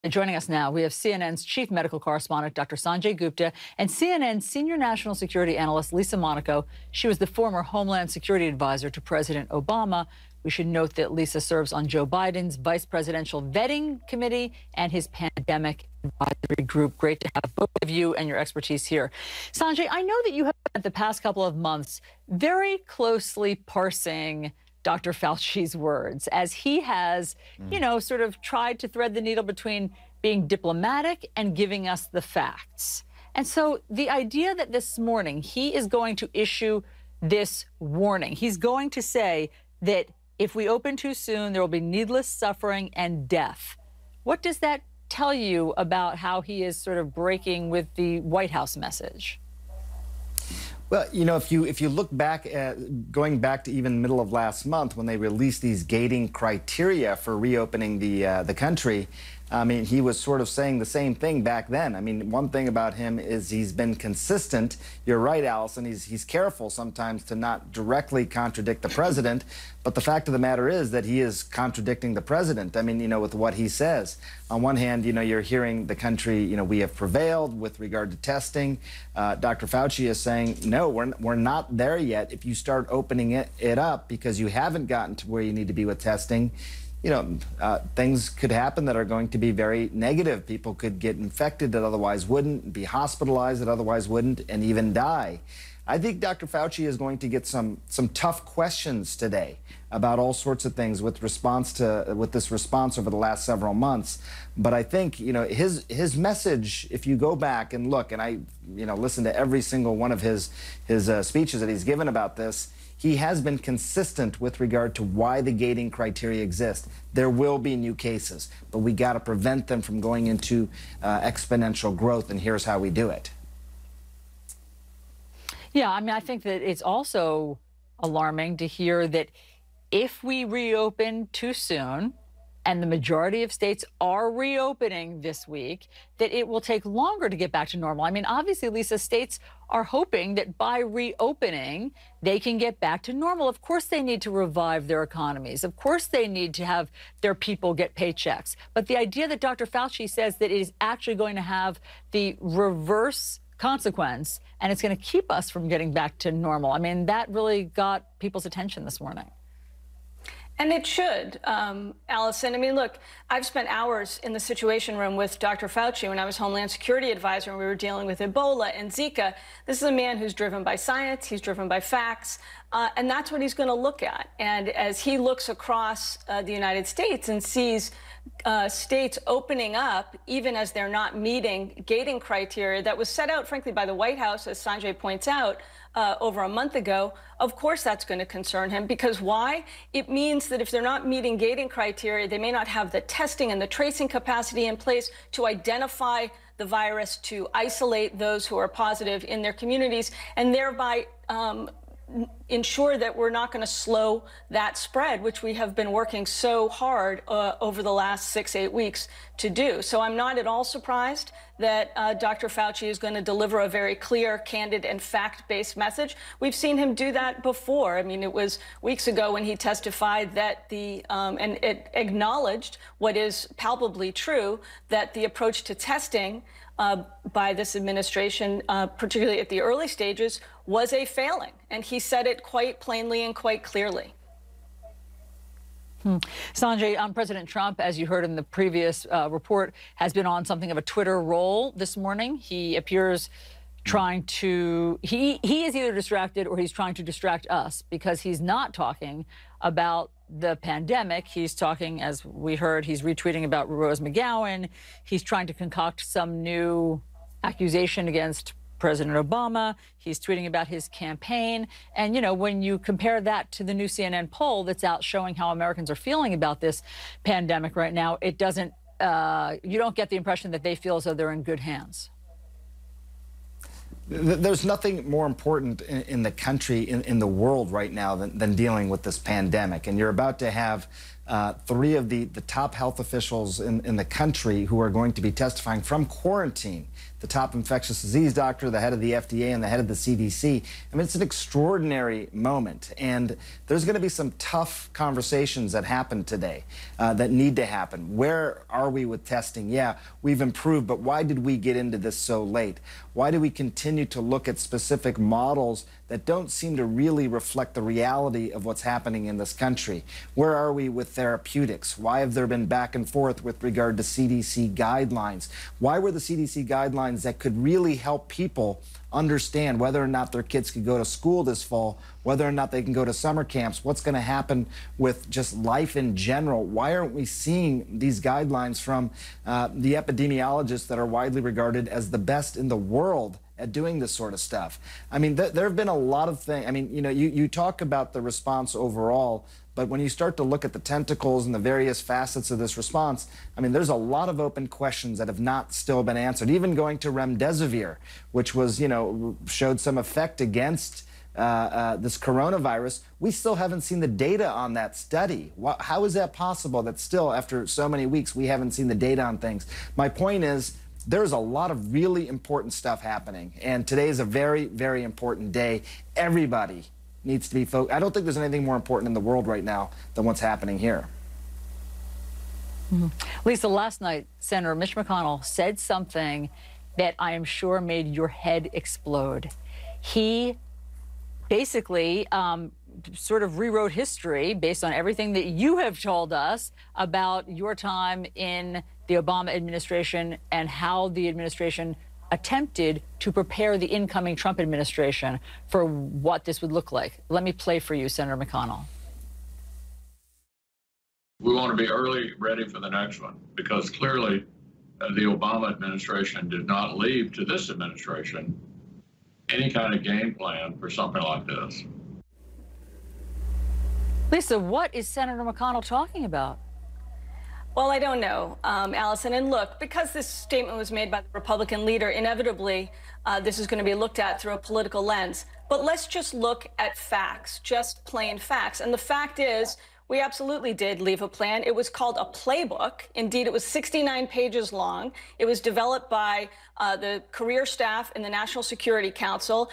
Joining us now, we have CNN's chief medical correspondent, Dr. Sanjay Gupta, and CNN's senior national security analyst, Lisa Monaco. She was the former Homeland Security advisor to President Obama. We should note that Lisa serves on Joe Biden's vice presidential vetting committee and his pandemic advisory group. Great to have both of you and your expertise here. Sanjay, I know that you have spent the past couple of months very closely parsing Dr. Fauci's words, as he has, sort of tried to thread the needle between being diplomatic and giving us the facts. And so the idea that this morning he is going to issue this warning, he's going to say that if we open too soon, there will be needless suffering and death. What does that tell you about how he is sort of breaking with the White House message? Well, if you look back at going back to even the middle of last month when they released these gating criteria for reopening the country, I mean, he was sort of saying the same thing back then. I mean, one thing about him is he's been consistent. You're right, Allison. He's careful sometimes to not directly contradict the president. But the fact of the matter is that he is contradicting the president. I mean, with what he says. On one hand, you're hearing the country, we have prevailed with regard to testing. Dr. Fauci is saying, no, we're not there yet. If you start opening it up because you haven't gotten to where you need to be with testing, things could happen that are going to be very negative. People could get infected that otherwise wouldn't, be hospitalized that otherwise wouldn't, and even die. I think Dr. Fauci is going to get some tough questions today about all sorts of things with this response over the last several months. But I think, his message, if you go back and look, and I, listen to every single one of his speeches that he's given about this, he has been consistent with regard to why the gating criteria exist. There will be new cases, but we got to prevent them from going into exponential growth, and here's how we do it. Yeah, I mean, I think that it's also alarming to hear that if we reopen too soon, and the majority of states are reopening this week, that it will take longer to get back to normal. I mean, obviously, Lisa, states are hoping that by reopening, they can get back to normal. Of course, they need to revive their economies. Of course, they need to have their people get paychecks. But the idea that Dr. Fauci says that it is actually going to have the reverse consequence, and it's going to keep us from getting back to normal, I mean, that really got people's attention this morning. And it should, Allison. I mean, look, I've spent hours in the Situation Room with Dr. Fauci when I was Homeland Security advisor and we were dealing with Ebola and Zika. This is a man who's driven by science, he's driven by facts, and that's what he's going to look at. And as he looks across the United States and sees states opening up, even as they're not meeting gating criteria that was set out, frankly, by the White House, as Sanjay points out, over a month ago, of course that's going to concern him. Because why? It means that if they're not meeting gating criteria, they may not have the testing and the tracing capacity in place to identify the virus, to isolate those who are positive in their communities, and thereby ensure that we're not going to slow that spread, which we have been working so hard over the last 6-8 weeks to do. So I'm not at all surprised that Dr. Fauci is going to deliver a very clear, candid, and fact-based message. We've seen him do that before. I mean, it was weeks ago when he testified that and it acknowledged what is palpably true, that the approach to testing by this administration, particularly at the early stages, was a failing. And he said it quite plainly and quite clearly. Sanjay, President Trump, as you heard in the previous report, has been on something of a Twitter roll this morning. He appears trying to, he is either distracted or he's trying to distract us, because he's not talking about the pandemic. He's talking, as we heard, he's retweeting about Rose McGowan. He's trying to concoct some new accusation against President Obama. He's tweeting about his campaign. And, when you compare that to the new CNN poll that's out showing how Americans are feeling about this pandemic right now, it doesn't, you don't get the impression that they feel as though they're in good hands. There's nothing more important in the country, in the world right now than dealing with this pandemic. And you're about to have Three of the top health officials in the country who are going to be testifying from quarantine. The top infectious disease doctor, the head of the FDA, and the head of the CDC. I mean, it's an extraordinary moment. And there's going to be some tough conversations that happen today that need to happen. Where are we with testing? Yeah, we've improved, but why did we get into this so late? Why do we continue to look at specific models that don't seem to really reflect the reality of what's happening in this country? Where are we with therapeutics? Why have there been back and forth with regard to CDC guidelines? Why were the CDC guidelines that could really help people understand whether or not their kids could go to school this fall, whether or not they can go to summer camps, what's going to happen with just life in general? Why aren't we seeing these guidelines from the epidemiologists that are widely regarded as the best in the world at doing this sort of stuff? I mean, there have been a lot of things. I mean, you know, you talk about the response overall, but when you start to look at the tentacles and the various facets of this response, I mean, there's a lot of open questions that have not still been answered. Even going to remdesivir, which was, you know, showed some effect against this coronavirus, we still haven't seen the data on that study. How is that possible that still, after so many weeks, we haven't seen the data on things? My point is, there's a lot of really important stuff happening, and today is a very, very important day. Everybody needs to be focused. I don't think there's anything more important in the world right now than what's happening here. Mm-hmm. Lisa, last night, Senator Mitch McConnell said something that I am sure made your head explode. He basically sort of rewrote history based on everything that you have told us about your time in the Obama administration and how the administration attempted to prepare the incoming Trump administration for what this would look like. Let me play for you, Senator McConnell. We want to be early ready for the next one, because clearly the Obama administration did not leave to this administration any kind of game plan for something like this. Lisa, what is Senator McConnell talking about? Well, I don't know, Allison. And look, because this statement was made by the Republican leader, inevitably, this is going to be looked at through a political lens. But let's just look at facts, just plain facts. And the fact is, we absolutely did leave a plan. It was called a playbook. Indeed, it was 69 pages long. It was developed by the career staff in the National Security Council.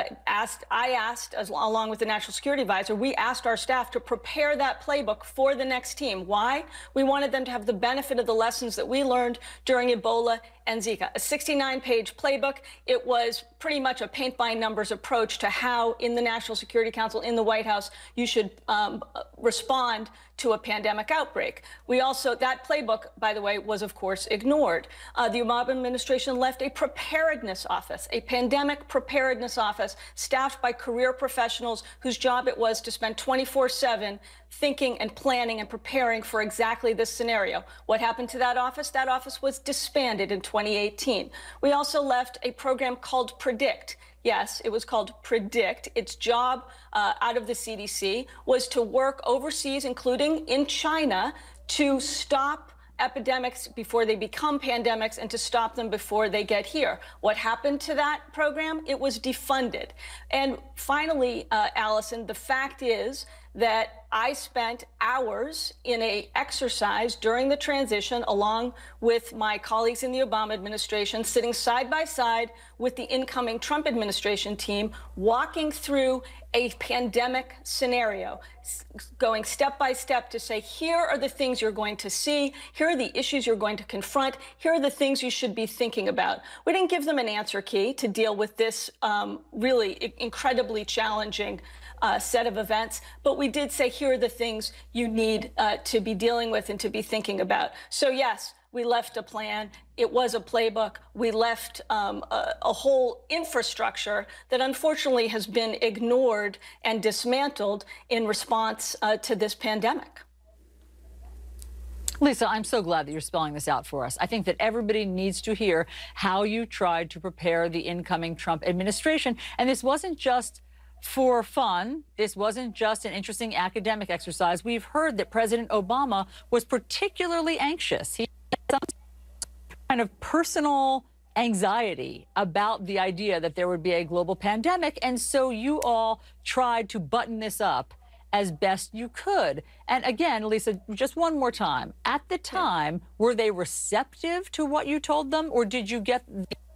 Along with the National Security Advisor, we asked our staff to prepare that playbook for the next team. Why? We wanted them to have the benefit of the lessons that we learned during Ebola and Zika. A 69-page playbook. It was pretty much a paint-by-numbers approach to how, in the National Security Council, in the White House, you should respond to a pandemic outbreak. That playbook, by the way, was of course ignored. The Obama administration left a preparedness office, a pandemic preparedness office staffed by career professionals whose job it was to spend 24/7 thinking and planning and preparing for exactly this scenario. What happened to that office? That office was disbanded in 2018. We also left a program called Predict. Yes, it was called Predict. Its job out of the CDC was to work overseas, including in China, to stop epidemics before they become pandemics and to stop them before they get here. What happened to that program? It was defunded. And finally, Allison, the fact is that I spent hours in an exercise during the transition along with my colleagues in the Obama administration, sitting side by side with the incoming Trump administration team, walking through a pandemic scenario, going step by step to say, here are the things you're going to see, here are the issues you're going to confront, here are the things you should be thinking about. We didn't give them an answer key to deal with this really incredibly challenging set of events, but we did say, here are the things you need to be dealing with and to be thinking about. So yes, we left a plan. It was a playbook. We left a whole infrastructure that unfortunately has been ignored and dismantled in response to this pandemic. Lisa, I'm so glad that you're spelling this out for us. I think that everybody needs to hear how you tried to prepare the incoming Trump administration. And this wasn't just for fun. This wasn't just an interesting academic exercise. We've heard that President Obama was particularly anxious. He had some kind of personal anxiety about the idea that there would be a global pandemic. And so you all tried to button this up as best you could. And again, Lisa, just one more time. At the time, were they receptive to what you told them, or did you get...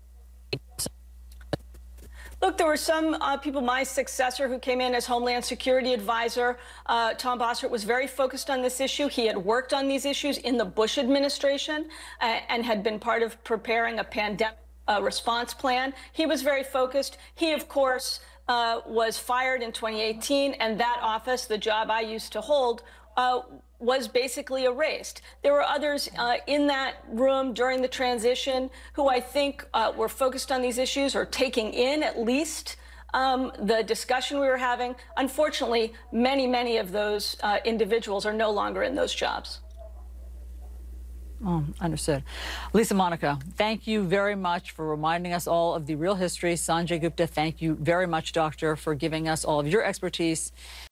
Look, there were some people, my successor who came in as Homeland Security advisor, Tom Bossert, was very focused on this issue. He had worked on these issues in the Bush administration and had been part of preparing a pandemic response plan. He was very focused. He, of course, was fired in 2018, and that office, the job I used to hold, was basically erased. There were others in that room during the transition who I think were focused on these issues or taking in at least the discussion we were having. Unfortunately, many of those individuals are no longer in those jobs. Oh, understood. Lisa Monaco, thank you very much for reminding us all of the real history. Sanjay Gupta, thank you very much, Doctor, for giving us all of your expertise